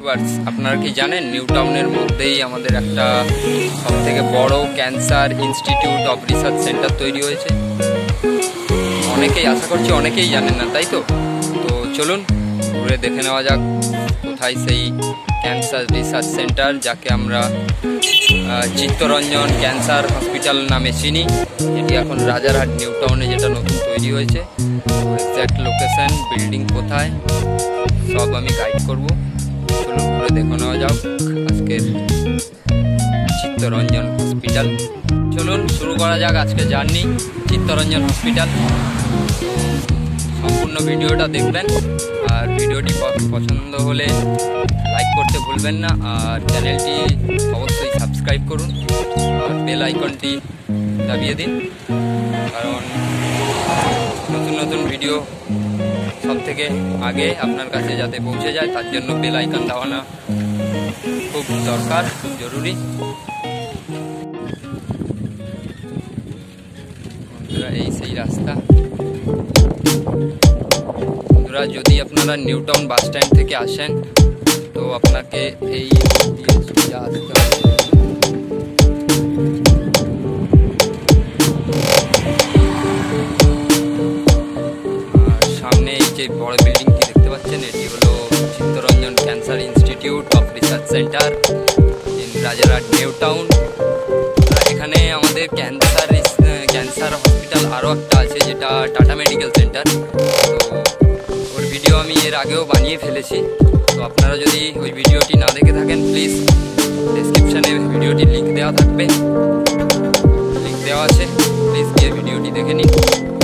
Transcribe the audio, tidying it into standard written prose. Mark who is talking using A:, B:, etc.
A: Viewers, আপনারা কি জানেন নিউ টাউনের মধ্যেই আমাদের একটা সবথেকে বড় cancer institute of research centre তৈরি হয়েছে? অনেকেই, আশা করছি অনেকেই জানেন না, তাই তো? তো চলুন ঘুরে দেখে নেওয়া যাক কোথায় সেই ক্যান্সার রিসার্চ সেন্টার, যাকে আমরা চিত্তরঞ্জন ক্যান্সার হসপিটাল নামে চিনি। এটি এখন রাজারহাট নিউ টাউনে যেটা নতুন তৈরি হয়েছে। এক্স্যাক্ট লোকেশন, বিল্ডিং কোথায়, সব আমি গাইড করব। চলুন ঘুরে দেখে নেওয়া যাক আজকের চিত্তরঞ্জন হসপিটাল। চলুন শুরু করা যাক আজকে জার্নি চিত্তরঞ্জন হসপিটাল। সম্পূর্ণ ভিডিওটা দেখবেন, আর ভিডিওটি পছন্দ হলে লাইক করতে ভুলবেন না, আর চ্যানেলটি অবশ্যই সাবস্ক্রাইব করুন আর বেল আইকনটি দাবিয়ে দিন, কারণ নতুন নতুন ভিডিও সব থেকে আগে আপনার কাছে যাতে পৌঁছে যায় তার জন্য বেল আইকন দেওয়ানো খুব দরকার, খুব জরুরি। বন্ধুরা, এই সেই রাস্তা। বন্ধুরা, যদি আপনারা নিউ টাউন বাস স্ট্যান্ড থেকে আসেন তো আপনাকে এই সোজা আসতে হবে। আর সামনে এই যে বড় বিল্ডিংটি দেখতে পাচ্ছেন, এটি হলো Chittaranjan cancer institute of research centre in Rajarhat New Town. এখানে আমাদের ক্যান্সার হসপিটাল আরও একটা আছে, যেটা টাটা মেডিকেল সেন্টার। তো ওর ভিডিও আমি এর আগেও বানিয়ে ফেলেছি। তো আপনারা যদি ওই ভিডিওটি না দেখে থাকেন, প্লিজ ডেসক্রিপশানে ভিডিওটি লিঙ্ক দেওয়া থাকবে, লিঙ্ক দেওয়া আছে, প্লিজ গিয়ে ভিডিওটি দেখে নিন।